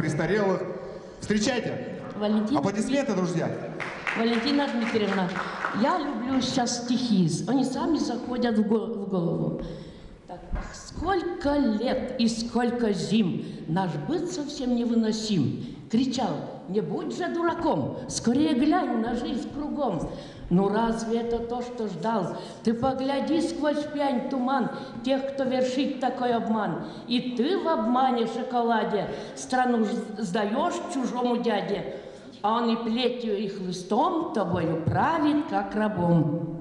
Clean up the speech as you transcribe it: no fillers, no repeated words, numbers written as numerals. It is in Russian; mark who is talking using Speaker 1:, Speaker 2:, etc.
Speaker 1: престарелых. Встречайте. Аплодисменты, друзья.
Speaker 2: Валентина Дмитриевна, я люблю сейчас стихи. Они сами заходят в голову. Так, сколько лет и сколько зим наш быт совсем невыносим. Кричал: не будь же дураком, скорее глянь на жизнь кругом. Ну разве это то, что ждал? Ты погляди сквозь пянь туман тех, кто вершит такой обман. И ты в обмане шоколаде страну сдаешь чужому дяде, а он и плетью, и хлыстом тобою правит, как рабом.